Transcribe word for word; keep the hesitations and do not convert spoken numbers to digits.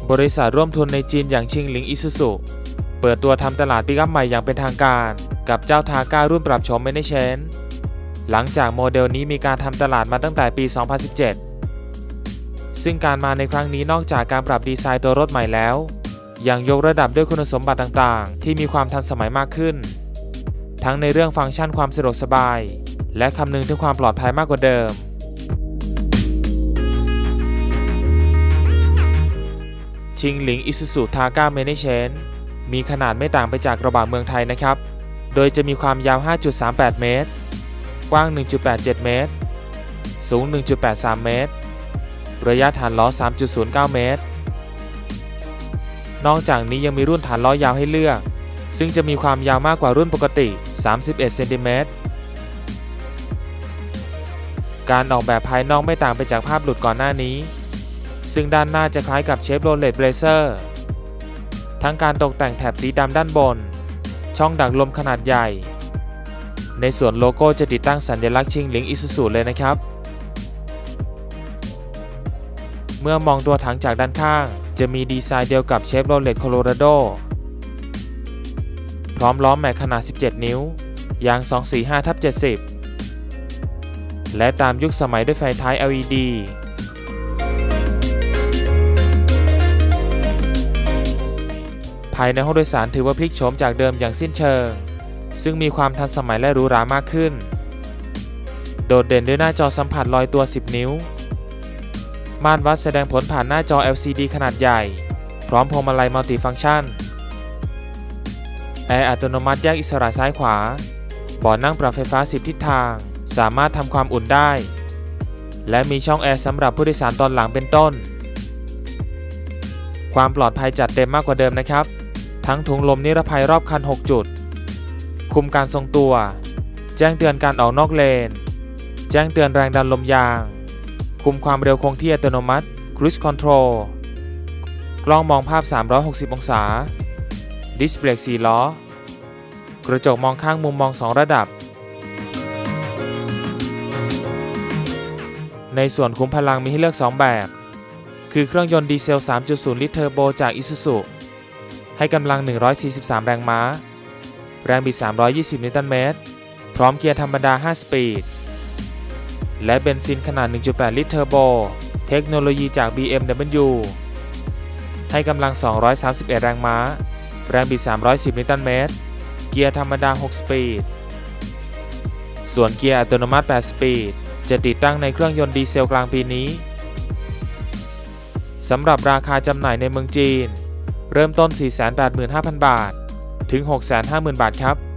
บริษัทร่วมทุนในจีนอย่างชิงหลิงอิซูซุเปิดตัวทำตลาดปิกอัพใหม่อย่างเป็นทางการกับเจ้าทาก้ารุ่นปรับโฉม Management หลังจากโมเดลนี้มีการทำตลาดมาตั้งแต่ปี สองพันสิบเจ็ด ซึ่งการมาในครั้งนี้นอกจากการปรับดีไซน์ตัวรถใหม่แล้วยังยกระดับด้วยคุณสมบัติต่างๆที่มีความทันสมัยมากขึ้นทั้งในเรื่องฟังก์ชันความสะดวกสบายและคำนึงถึงความปลอดภัยมากกว่าเดิมชิงหลิงอิซูซุทาก้า Management มีขนาดไม่ต่างไปจากกระบะเมืองไทยนะครับโดยจะมีความยาว ห้าจุดสามแปด เมตรกว้าง หนึ่งจุดแปดเจ็ด เมตรสูง หนึ่งจุดแปดสาม เมตรระยะฐานล้อ สามจุดศูนย์เก้า เมตรนอกจากนี้ยังมีรุ่นฐานล้อยาวให้เลือกซึ่งจะมีความยาวมากกว่ารุ่นปกติสามสิบเอ็ดเซนติเมตรการออกแบบภายนอกไม่ต่างไปจากภาพหลุดก่อนหน้านี้ซึ่งด้านหน้าจะคล้ายกับ Chevrolet Blazer ทั้งการตกแต่งแถบสีดำด้านบนช่องดักลมขนาดใหญ่ในส่วนโลโก้จะติดตั้งสัญลักษณ์ชิงหลิงอิซูซุเลยนะครับเมื่อมองตัวถังจากด้านข้างจะมีดีไซน์เดียวกับ Chevrolet Colorado พร้อมล้อแม็กขนาดสิบเจ็ดนิ้วยาง สองสี่ห้า ทับ เจ็ดสิบ และตามยุคสมัยด้วยไฟท้าย แอล อี ดี ภายในห้องโดยสารถือว่าพลิกโฉมจากเดิมอย่างสิ้นเชิงซึ่งมีความทันสมัยและหรูหรามากขึ้นโดดเด่นด้วยหน้าจอสัมผัสลอยตัวสิบนิ้วม่านวัดแสดงผลผ่านหน้าจอ แอล ซี ดี ขนาดใหญ่พร้อมพวงมาลัยมัลติฟังก์ชันแอร์อัตโนมัติแยกอิสระซ้ายขวาเบาะนั่งปรับไฟฟ้าสิบทิศทางสามารถทำความอุ่นได้และมีช่องแอร์สำหรับผู้โดยสารตอนหลังเป็นต้นความปลอดภัยจัดเต็มมากกว่าเดิมนะครับทั้งถุงลมนิรภัยรอบคันหกจุดคุมการทรงตัวแจ้งเตือนการออกนอกเลนแจ้งเตือนแรงดันลมยางคุมความเร็วคงที่อัตโนมัติ Cruise Control กล้องมองภาพสามร้อยหกสิบองศาดิสเบรกสี่ล้อกระจกมองข้างมุมมองสองระดับในส่วนคุ้มพลังมีให้เลือกสองแบบคือเครื่องยนต์ดีเซล สามจุดศูนย์ ลิตรเทอร์โบจาก Isuzu ให้กำลังหนึ่งร้อยสี่สิบสามแรงม้าแรงบิดสามร้อยยี่สิบนิวตันเมตรพร้อมเกียร์ธรรมดาห้าสปีดและเบนซินขนาด หนึ่งจุดแปด ลิตรเทอร์โบเทคโนโลยีจาก บี เอ็ม ดับเบิลยู ให้กำลังสองร้อยสามสิบเอ็ดแรงม้าแรงบิดสามร้อยสิบนิวตันเมตรเกียร์ธรรมดาหกสปีดส่วนเกียร์อัตโนมัติแปดสปีดจะติดตั้งในเครื่องยนต์ดีเซลกลางปีนี้สำหรับราคาจำหน่ายในเมืองจีนเริ่มต้น สี่แสนแปดหมื่นห้าพัน บาทถึง หกแสนห้าหมื่น บาทครับ